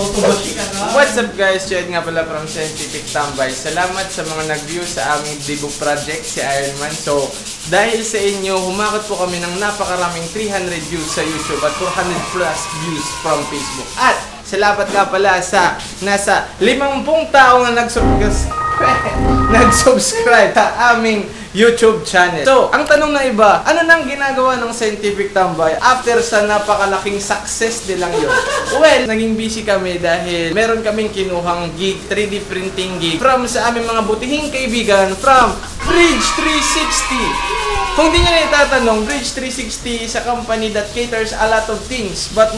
What's up guys? Chad nga pala from Scientific Tambay. Salamat sa mga nag-view sa aming debut project, si Iron Man. So, dahil sa inyo, humakot po kami ng napakaraming 300 views sa YouTube at 400 plus views from Facebook. At salamat nga pala sa nasa 50 tao na nag-subscribe sa aming YouTube channel. So, ang tanong na iba, ano nang ginagawa ng Scientific Tambay after sa napakalaking success nilang yun? Well, naging busy kami dahil meron kaming kinuhang gig, 3D printing gig from sa aming mga butihing kaibigan from Bridge 360. Kung di nyo na itatanong, Bridge 360 is a company that caters a lot of things, but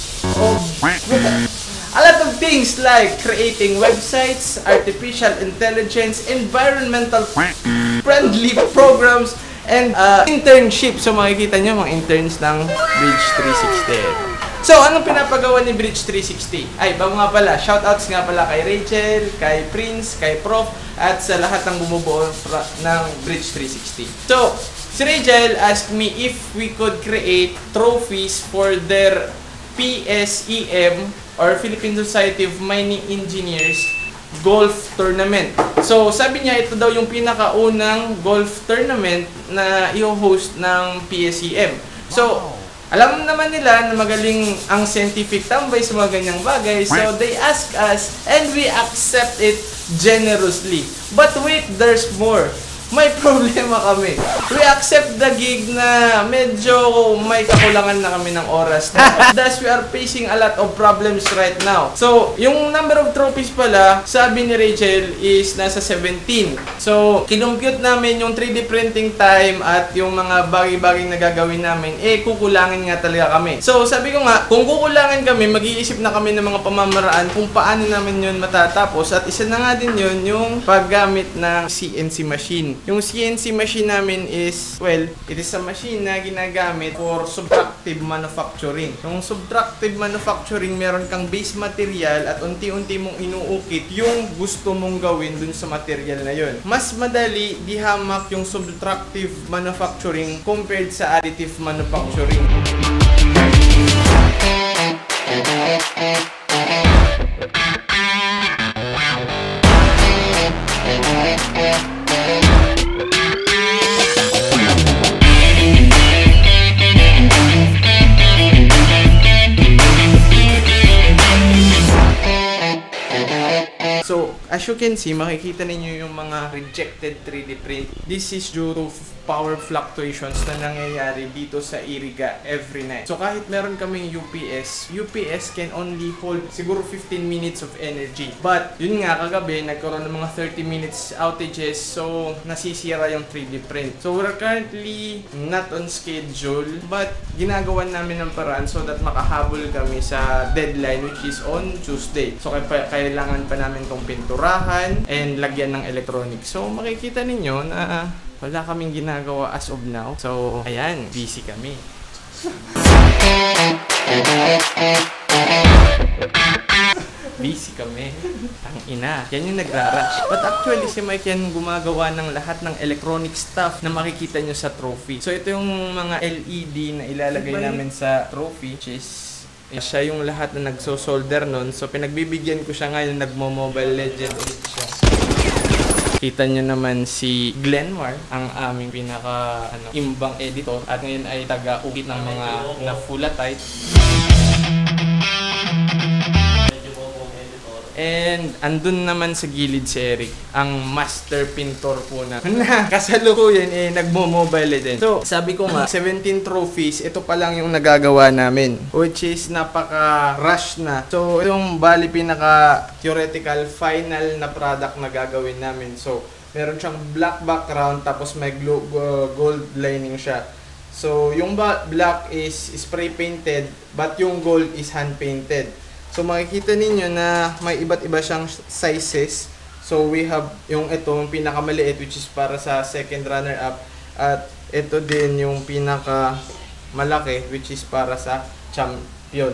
a lot of things like creating websites, artificial intelligence, environmental friendly programs, and internship. So makikita nyo mga interns ng Bridge 360. So anong pinapagawa ni Bridge 360? Ay, bago nga pala, shoutouts nga pala kay Rachel, kay Prince, kay Prof, at sa lahat ng bumubuo ng Bridge 360. So, si Rachel asked me if we could create trophies for their PSEM or Philippine Society of Mining Engineers golf tournament. So, sabi niya ito daw yung pinakaunang golf tournament na i-host ng PSEM. So, alam naman nila na magaling ang Scientific Tambay sa mga ganyang bagay. So, they ask us and we accept it generously. But wait, there's more. May problema kami. We accept the gig na medyo may kakulangan na kami ng oras. Thus, we are facing a lot of problems right now. So, yung number of trophies pala, sabi ni Rachel, is nasa 17. So, kinumpute namin yung 3D printing time at yung mga bagay-bagay na gagawin namin, kukulangin nga talaga kami. So, sabi ko nga, kung kukulangin kami, mag-iisip na kami ng mga pamamaraan kung paano namin yun matatapos. At isa na nga din yun, yung paggamit ng CNC machine. Yung CNC machine namin is, well, it is a machine na ginagamit for subtractive manufacturing. Yung subtractive manufacturing, meron kang base material at unti-unti mong inuukit yung gusto mong gawin dun sa material na yun. Mas madali dihamak yung subtractive manufacturing compared sa additive manufacturing. So, as you can see, makikita ninyo yung mga rejected 3D print. This is due to power fluctuations na nangyayari dito sa Iriga every night. So, kahit meron kaming UPS can only hold siguro 15 minutes of energy. But, yun nga, kagabi, nagkaroon ng mga 30 minutes outages. So, nasisira yung 3D print. So, we're currently not on schedule, but ginagawan namin ng paraan so that makahabol kami sa deadline, which is on Tuesday. So, kailangan pa namin itong pinturahan and lagyan ng electronics. So, makikita ninyo na wala kaming ginagawa as of now. So, ayan, busy kami. Busy kami. Ang ina. Yan yung nagra-rush. But actually, si Mike yan gumagawa ng lahat ng electronic stuff na makikita nyo sa trophy. So, ito yung mga LED na ilalagay namin sa trophy, which is siya yung lahat na nagso-solder nun. So, pinagbibigyan ko siya ngayon, nagmo-Mobile Legend ulit siya. Kita nyo naman si Glenmar, ang aming pinaka-imbang editor. At ngayon ay taga-ukit ng mga na-fulatite. And andun naman sa gilid si Eric, ang master pintor po na kasalukuyan nagmo-Mobile din. So, sabi ko nga, 17 trophies, ito pa lang yung nagagawa namin, which is napaka-rush na. So, yung bali pinaka-theoretical final na product na gagawin namin. So, meron siyang black background, tapos may gold lining siya. So, yung black is spray painted, but yung gold is hand painted. So, makikita ninyo na may iba't iba siyang sizes. So, we have yung yung pinakamaliit, which is para sa second runner-up. At ito din yung pinakamalaki, which is para sa champion.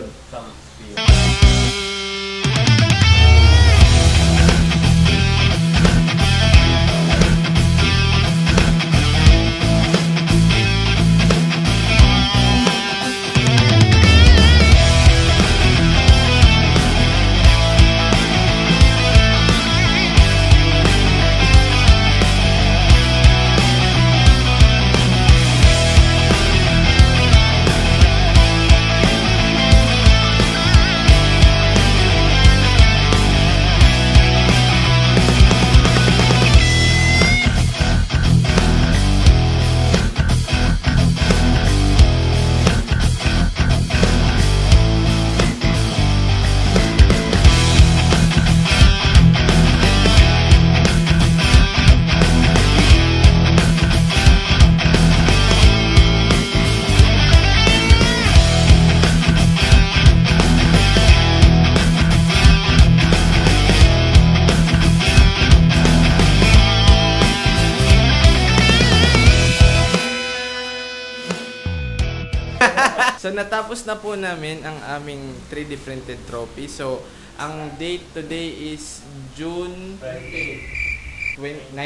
natapos na po namin ang aming 3D printed trophy. So, ang date today is June 19.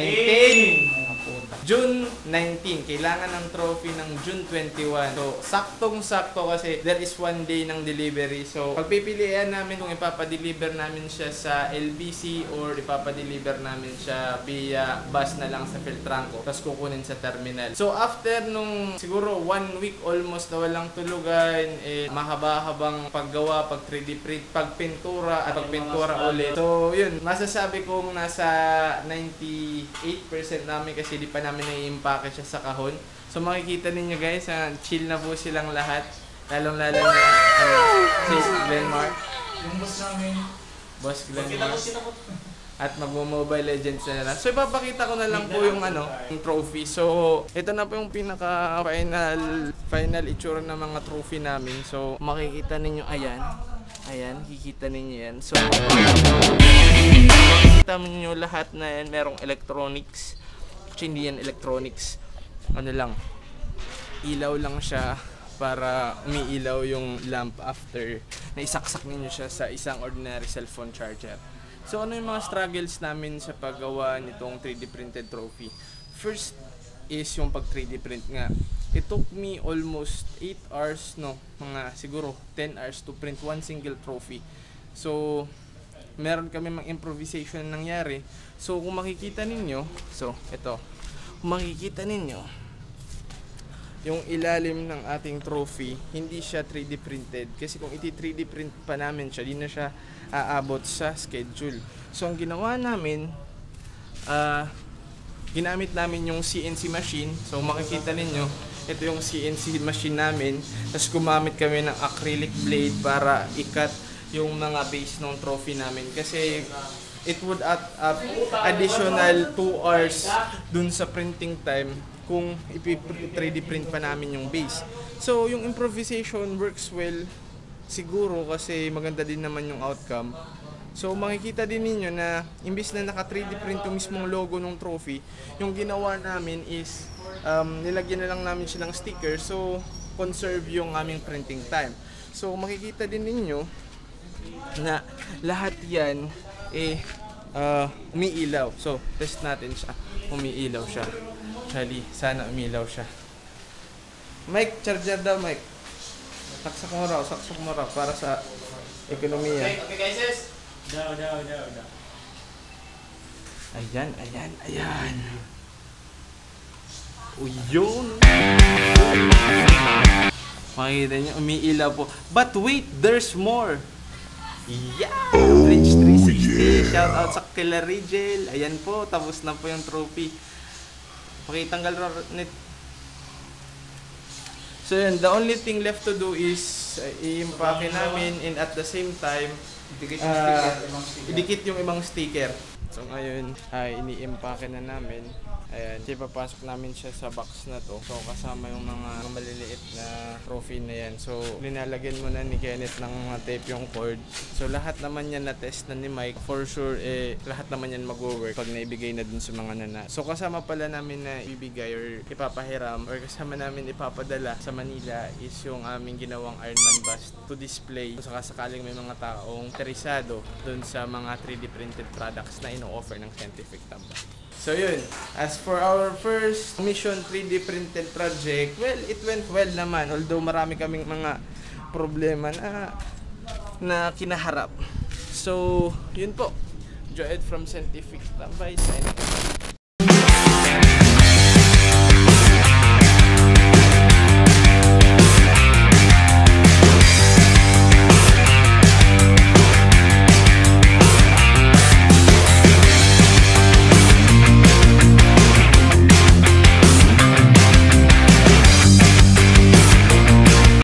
June 19. Kailangan ng trophy ng June 21. So, saktong-sakto kasi there is one day ng delivery. So, pagpipilian namin kung ipapadeliver namin siya sa LBC or ipapadeliver namin siya via bus na lang sa Feltranco. Tapos kukunin sa terminal. So, after nung siguro 1 week almost na walang tulugan, mahaba-habang paggawa, pag 3D print, pagpintura at pagpintura ulit. So, yun. Masasabi kong nasa 98% namin kasi di pa namin nai-impake siya sa kahon. So makikita ninyo guys, chill na po silang lahat. Lalong-lalo na si Glenmark. Yung boss namin. Boss Glenmark. At magmo-Mobile Legends na lang. So ipapakita ko na lang po yung yung trophy. So ito na po yung pinaka final itsura ng mga trophy namin. So makikita ninyo ayan. Ayan, kikita ninyo yan. So kita ninyo lahat na yan, merong electronics. Hindi yan electronics. Ano lang, ilaw lang siya para umiilaw yung lamp after na isaksak ninyo siya sa isang ordinary cellphone charger. So ano yung mga struggles namin sa paggawa nitong 3D printed trophy? First is yung pag 3D print nga. It took me almost 8 hours, mga siguro 10 hours to print one single trophy. So meron kami mga improvisation nangyari. So kung makikita ninyo, so ito, kung makikita ninyo yung ilalim ng ating trophy, hindi siya 3D printed kasi kung iti 3D print pa namin siya, di na siya aabot sa schedule. So ang ginawa namin, ginamit namin yung CNC machine. So makikita ninyo, ito yung CNC machine namin. Tapos gumamit kami ng acrylic blade para i-cut yung mga base ng trophy namin kasi it would add up additional 2 hours dun sa printing time kung i-3D print pa namin yung base. So yung improvisation works well siguro kasi maganda din naman yung outcome. So makikita din ninyo na imbis na naka 3D print yung mismong logo ng trophy, yung ginawa namin is nilagyan na lang namin siya ng sticker so conserve yung aming printing time. So makikita din ninyo na lahat yan umiilaw. So test natin siya. Umiilaw siya. Actually, sana umiilaw siya. Mike, charger daw Mike. Saksak mo raw para sa ekonomiya. Okay guys. Daw. Ayan. Uy, yun. Makikita nyo, umiilaw po. But wait, there's more. Yeah! Bridge 360. Shout out sa kila Rigel. Ayan po, tapos na po yung trophy. Pakitanggal net. So yun, the only thing left to do is i-impake namin and at the same time idikit yung ibang sticker. So ngayon ay ini-impake na namin. Ayan, ipapasok namin siya sa box na to. So kasama yung mga maliliit na trophy na yan. So linalagyan mo na ni Kenneth ng mga tape yung cord. So lahat naman yan na test na ni Mike. For sure lahat naman yan mag-work pag naibigay na dun sa mga nana. So kasama pala namin na ibigay or ipapahiram or kasama namin ipapadala sa Manila is yung aming ginawang Iron Man bust to display. So sakaling may mga taong interesado dun sa mga 3D printed products na ino-offer ng Scientific Tablet. So yun, as for our first mission 3D printed project, well, it went well naman. Although marami kaming mga problema na kinaharap. So, yun po. Joed from Scientific Tambay. Signing.